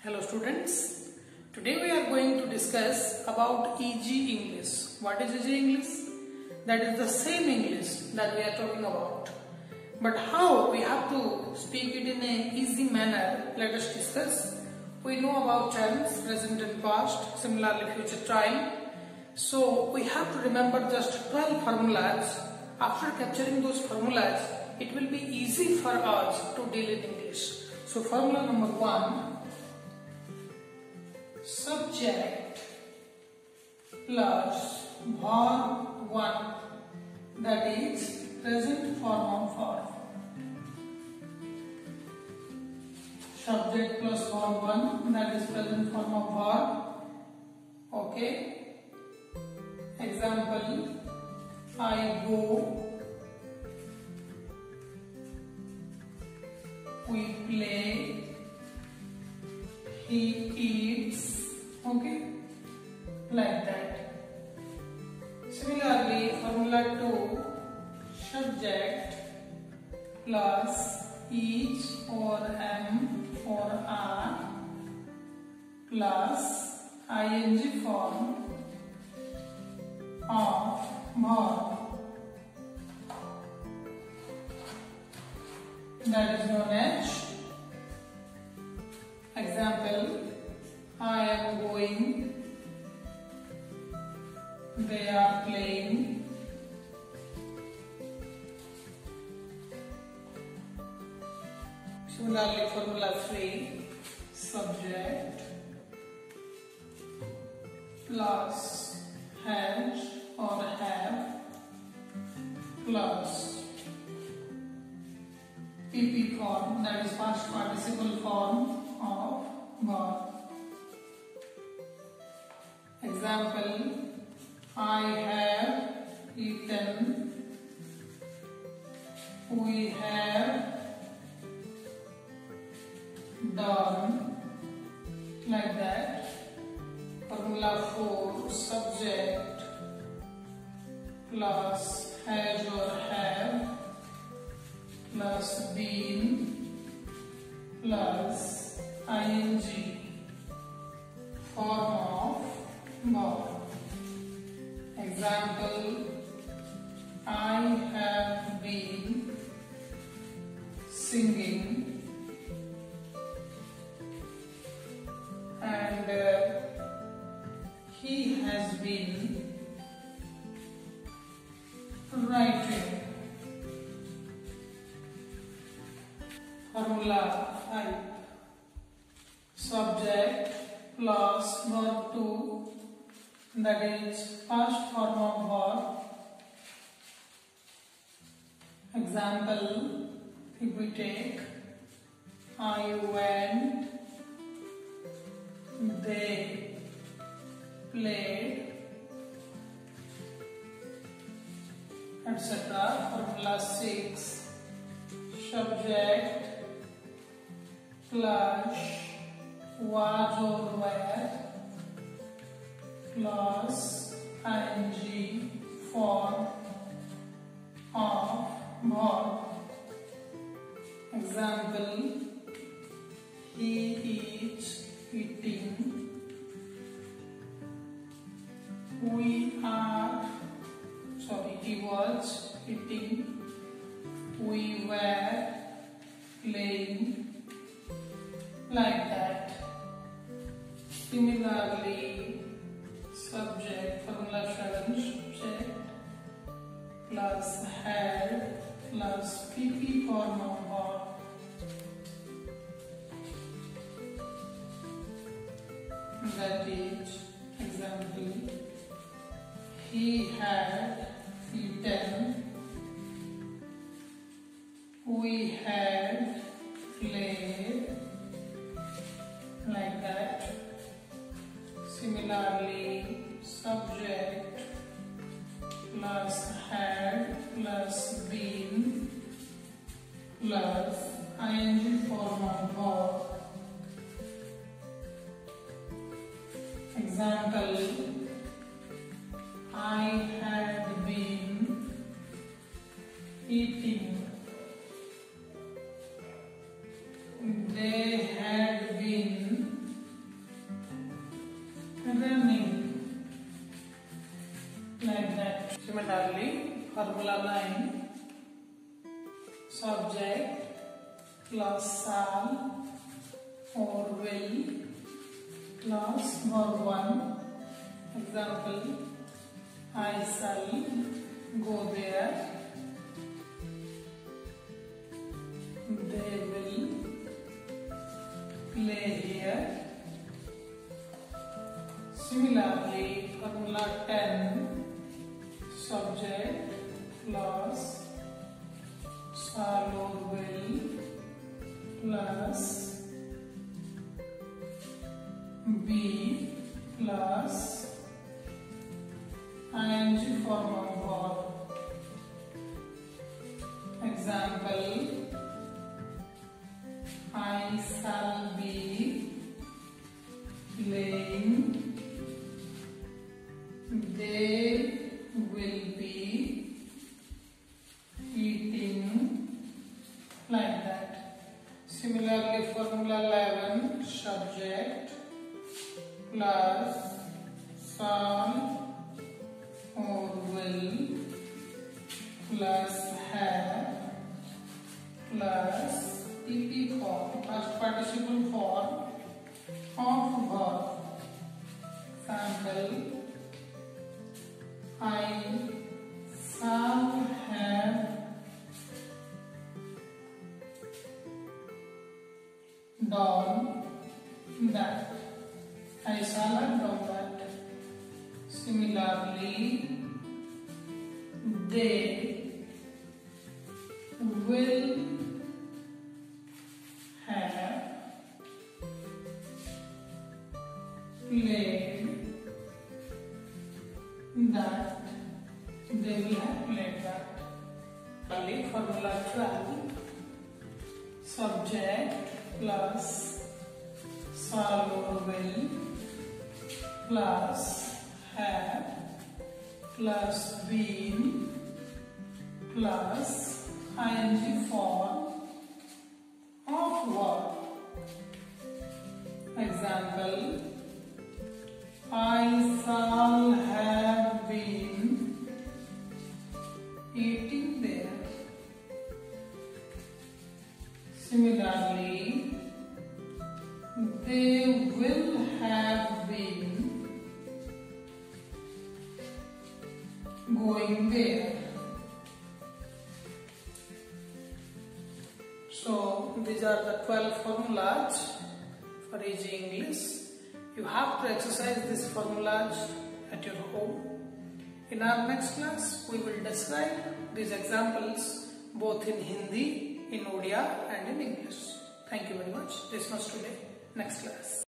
Hello students, today we are going to discuss about EG English. What is EG English? That is the same English that we are talking about. But how we have to speak it in an easy manner, let us discuss. We know about tense, present and past, similarly future time. So we have to remember just 12 formulas. After capturing those formulas, it will be easy for us to deal in English. So formula number 1. Subject plus verb 1, that is present form of verb. Subject plus verb 1, that is present form of verb. Okay. Example: I go, we play, he eats. Okay, like that. Similarly, formula 2, subject plus each or am or are plus ing form of verb, that is known as. Example: I am going, they are playing, similarly formula 3, subject plus has or have plus PP form, that is past participle form of verb. Example: I have eaten, we have done, like that. Formula 4, subject plus has or have plus been plus ing form of verb. Example: I have been singing, and he has been writing. Formula 5, subject plus verb 2, that is past form of verb. Example: if we take I went, they played, etc. Formula 6, subject plus was or were plus ing form of verb. Example: he is eating, he was eating, we were playing, like that. Similarly, subject, formula 7, subject plus had plus PP form of verb. That is, example: he had eaten, we had played, like that. Similarly, subject plus had plus been plus ing form of verb. Example: I had been eating, they had been formula 9, subject plus shall or will plus verb 1. Example, I shall go there. They will play here. Similarly, formula 10, subject plus shall or will plus be plus ing form of verb. Example, I shall be playing. They will be eating, like that. Similarly, formula 11, subject plus shall or will plus have plus ep form, past participle form of verb. Example, I shall have done that. I shall have done that. Similarly, they will have played that. They will have played that. Finally, formula 12, subject plus shall or will plus have plus been plus ing form of verb. Example, I shall have been eating there. Similarly, they will have been going there. So these are the 12 formulas for Easy English. You have to exercise these formulas at your home. In our next class, we will describe these examples both in Hindi, in Odia and in English. Thank you very much. This was today. Next class.